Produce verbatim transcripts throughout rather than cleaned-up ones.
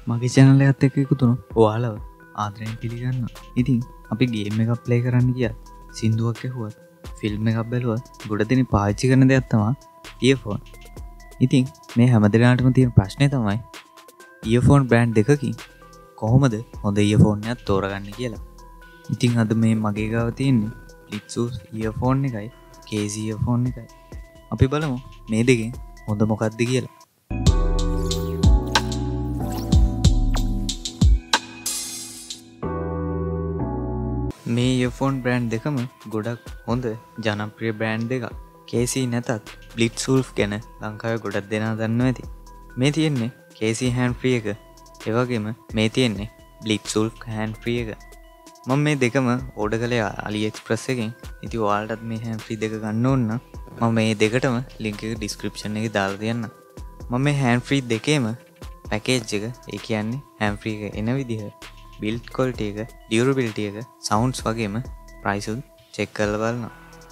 මගේ channel එකත් එක්ක එකතු වුණු ඔයාලව ආදරයෙන් පිළිගන්නවා. ඉතින් අපි ගේම් එකක් play කරන්න ගියා. සින්දුවක් ඇහුවත්, ෆිල්ම් එකක් බැලුවත් ගොඩ දෙනෙක් පාවිච්චි කරන දෙයක් තමයි earphone. ඉතින් මේ හැමදෙනාටම තියෙන ප්‍රශ්නේ තමයි earphone brand දෙකකින් කොහොමද හොඳ earphone එකක් තෝරගන්නේ කියලා. ඉතින් අද මේ මගේ ගාව තියෙන්නේ Bluetooth earphone එකයි K Z earphone එකයි. අපි බලමු මේ දෙකෙන් හොඳ මොකක්ද කියලා. මේ earphone brand දෙකම ගොඩක් හොඳ ජනප්‍රිය brand දෙකක්. K Z නැතත් Bluetooth ගැන ලංකාවේ ගොඩක් දෙනා දන්නවා ඇති. මේ තියෙන්නේ K Z hand free එක. ඒ වගේම මේ තියෙන්නේ Bluetooth hand free එක. මම මේ දෙකම ඕඩර් කළේ AliExpress එකෙන්. ඉතින් ඔයාලටත් මේ hand free දෙක ගන්න ඕන නම් මම මේ දෙකටම link එක description එකේ දාලා තියන්නම්. මම මේ hand free දෙකේම package එක, ඒ කියන්නේ hand free එක එන විදිහ, build quality එක, durability එක, sounds වගේම price උත් check කරලා බලනවා.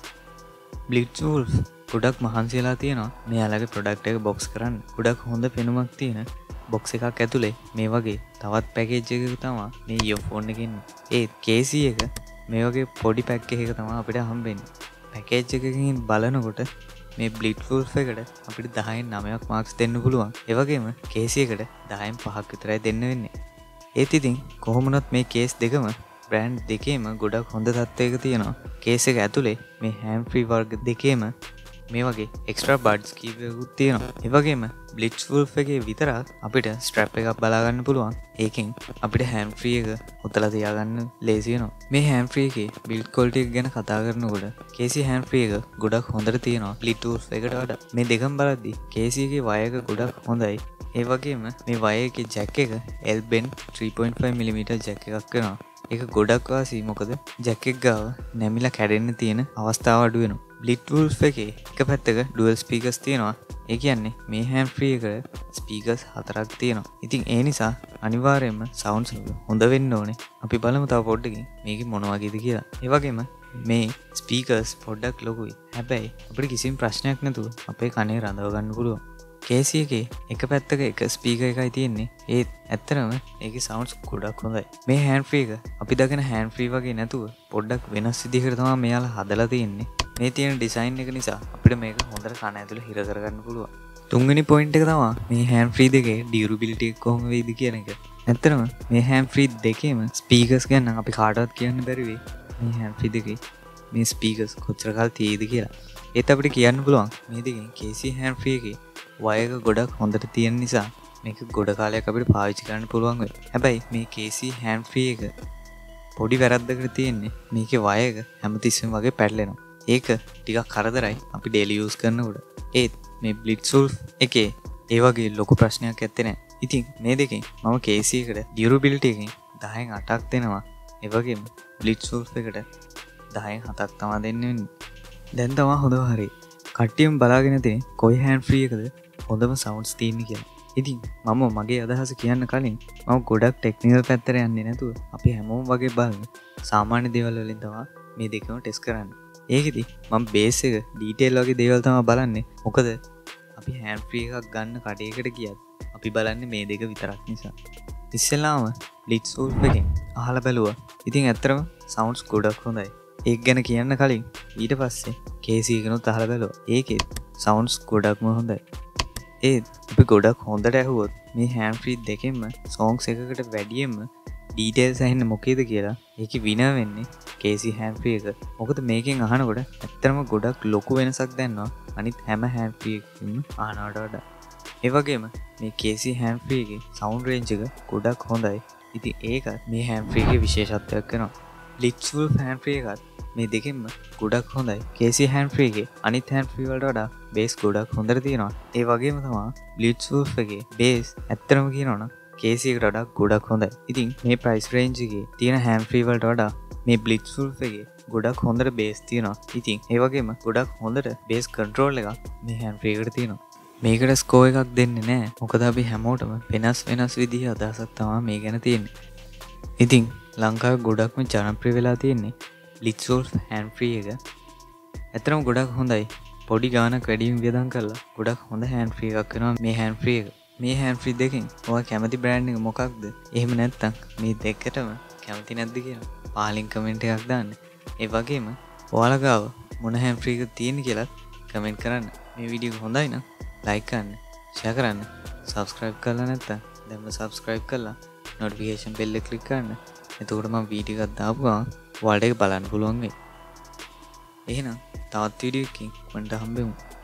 Bluetooth ගොඩක් මහන්සි වෙලා තියෙනවා මෙයාලගේ product එක box කරන්න. ගොඩක් හොඳ පෙනුමක් තියෙන box එකක් ඇතුලේ මේ වගේ තවත් package එකක තමයි මේ earphone එකේ ඉන්නේ. ඒ K Z එක මේ වගේ පොඩි pack එකක තමයි අපිට හම්බෙන්නේ. package එකකින් බලනකොට මේ Bluetooth එකට අපිට දහයෙන් නවයක් marks දෙන්න පුළුවන්. ඒ වගේම K Z එකට දහයෙන් පහක් විතරයි දෙන්න වෙන්නේ. ඒත් ඉතින් කොහොම වුණත් මේ කේස් දෙකම බ්‍රෑන්ඩ් දෙකේම ගොඩක් හොඳ තත්ත්වයක තියෙනවා. කේස් එක ඇතුලේ මේ hand free වර්ග දෙකේම මේ වගේ extra buds කීපයකුත් තියෙනවා. ඒ වගේම Bluetooth එකේ විතරක් අපිට strap එකක් බලා ගන්න පුළුවන්. ඒකෙන් අපිට hand free එක ඔතලා තියාගන්න ලේසි වෙනවා. මේ hand free එකේ build quality එක ගැන කතා කරනකොට K Z hand free එක ගොඩක් හොඳට තියෙනවා Bluetooth එකට වඩා. මේ දෙකම බලද්දි K Z එකේ wire එක ගොඩක් හොඳයි. ඒ වගේම මේ wire එකේ jack එක L-bend three point five millimeter jack එකක් වෙනවා. ඒක ගොඩක් වාසි. මොකද jack එක ගාව නැමිලා කැඩෙන්න තියෙන අවස්ථාව අඩු වෙනවා. Bluetooth එකේ එක පැත්තක dual speakers තියෙනවා. ඒ කියන්නේ මේ hand free එකට speakers හතරක් තියෙනවා. ඉතින් ඒ නිසා අනිවාර්යයෙන්ම sounds හොඳ වෙන්න ඕනේ. අපි බලමු තව පොඩ්ඩකින් මේකේ මොන වගේද කියලා. ඒ වගේම මේ speakers පොඩ්ඩක් ලොකුයි. හැබැයි අපිට කිසිම ප්‍රශ්නයක් නැතුව අපේ කනේ රඳව ගන්න පුළුවන්. K Z එකේ එක පැත්තක එක ස්පීකර් එකයි තියෙන්නේ. ඒත් ඇත්තටම ඒකේ sounds ගොඩක් හොඳයි. මේ hand free එක අපි දකින hand free වගේ නැතුව පොඩ්ඩක් වෙනස් විදිහකට තමයි මෙයාලා හදලා තියෙන්නේ. මේ තියෙන ඩිසයින් එක නිසා අපිට මේක හොඳට කන ඇතුලේ හිර කරගන්න පුළුවන්. තුන්වෙනි පොයින්ට් එක තමයි මේ hand free දෙකේ durability එක කොහොම වෙයිද කියන එක. ඇත්තටම මේ hand free දෙකේම speakers ගැන අපි කාටවත් කියන්න බැරි වෙයි. මේ hand free දෙකේ මේ speakers කොච්චර කාල තියෙයිද කියලා. ඒත් අපිට කියන්න පුළුවන් මේ දෙකෙන් K Z hand free එකේ wire එක ගොඩක් හොඳට තියෙන නිසා මේක ගොඩ කාලයක් අපිට පාවිච්චි කරන්න පුළුවන් වෙයි. හැබැයි මේ K Z hand free එක පොඩි වැරද්දකට තියෙන්නේ මේකේ wire එක හැමතිස්සෙම වගේ පැටලෙනවා. ඒක ටිකක් කරදරයි අපි daily use කරනකොට. ඒත් මේ Bluetooth එකේ ඒ වගේ ලොකු ප්‍රශ්නයක් ඇත්තේ නැහැ. ඉතින් මේ දෙකෙන් මම K Z එකට durability එකෙන් දහයෙන් අටක් දෙනවා. ඒ වගේම Bluetooth එකට දහයෙන් හතක් තමයි දෙන්න වෙන්නේ. දැන් තමයි හොඳව හරි. කට්ටියම බලාගෙන තියෙන්නේ කොයි hand free එකද හොඳම sounds තියෙන්නේ කියලා. ඉතින් මම මගේ අදහස කියන්න කලින් මම ගොඩක් ටෙක්නිකල් පැත්තට යන්නේ නැතුව අපි හැමෝම වගේ බලන සාමාන්‍ය දේවල් වලින් තමයි මේ දෙකම ටෙස්ට් කරන්නේ. ඒකෙදි මම බේස් එක ඩීටේල් වගේ දේවල් තමයි බලන්නේ. මොකද අපි hand free එකක් ගන්න කඩේකට ගියත් අපි බලන්නේ මේ දෙක විතරක් නිසා. ඉස්සෙල්ලාම Bluetooth එකෙන් අහලා බැලුවා. ඉතින් ඇත්තටම sounds ගොඩක් හොඳයි. ඒක ගැන කියන්න කලින් ඊට පස්සේ K Z එකනොත් අහලා බැලුවා. ඒකේ sounds ගොඩක්ම හොඳයි. ඒත් අපි ගොඩක් හොඳට ඇහුවොත් මේ hand free දෙකෙන්ම songs එකකට වැඩියෙන්ම details ඇහෙන්නේ මොකේද කියලා ඒකේ විනර් වෙන්නේ K Z hand free එක. මොකද මේකෙන් අහනකොට ඇත්තටම ගොඩක් ලොකු වෙනසක් දැනෙනවා අනිත් හැම hand free එකකින්ම අහනවට වඩා. ඒ වගේම මේ K Z hand free එකේ sound range එක ගොඩක් හොඳයි. ඉතින් ඒක මේ hand free එකේ විශේෂත්වයක් වෙනවා. Bluetooth hand free එකත් මේ දෙකෙන්ම ගොඩක් හොඳයි. K Z hand free එකේ අනිත් hand free වලට වඩා bass ගොඩක් හොඳට තියෙනවා. ඒ වගේම තමයි Bluetooth එකේ bass ඇත්තටම කියනවනම් K Z එකට වඩා ගොඩක් හොඳයි. ඉතින් මේ price range එකේ තියෙන hand free වලට වඩා මේ Bluetooth එකේ ගොඩක් හොඳට bass තියෙනවා. ඉතින් ඒ වගේම ගොඩක් හොඳට bass control එකක් මේ hand free එකට තියෙනවා. මේකට score එකක් දෙන්නේ නැහැ. මොකද අපි හැමෝටම වෙනස් වෙනස් විදිහේ අදහසක් තමයි මේ ගැන තියෙන්නේ. ඉතින් ලංකාවේ ගොඩක්ම ජනප්‍රිය වෙලා තියෙන්නේ Bluetooth hand free එක. ඇත්තටම ගොඩක් හොඳයි. පොඩි ගානක් වැඩිම වියදම් කරලා ගොඩක් හොඳ hand free එකක් වෙනවා මේ hand free එක. මේ හැන් ෆ්‍රී දෙකින් ඔය කැමති බ්‍රෑන්ඩ් එක මොකක්ද? එහෙම නැත්නම් මේ දෙකටම කැමති නැද්ද කියලා පහලින් කමෙන්ට් එකක් දාන්න. ඒ වගේම ඔයාලා ගාව මොන හැන් ෆ්‍රී එකක් තියෙන කියලා කමෙන්ට් කරන්න. මේ වීඩියෝ එක හොඳයි නම් ලයික් කරන්න, ෂෙයා කරන්න, සබ්ස්ක්‍රයිබ් කරලා නැත්නම් දැන්ම සබ්ස්ක්‍රයිබ් කරලා නොටිෆිකේෂන් බෙල් එක ක්ලික් කරන්න. එතකොට මම වීඩියෝ එකක් දාපු ගමන් ඔයාලට ඒක බලන්න පුළුවන් වෙයි. එහෙනම් තවත් වීඩියෝ එකකින් මන්ට හම්බෙමු.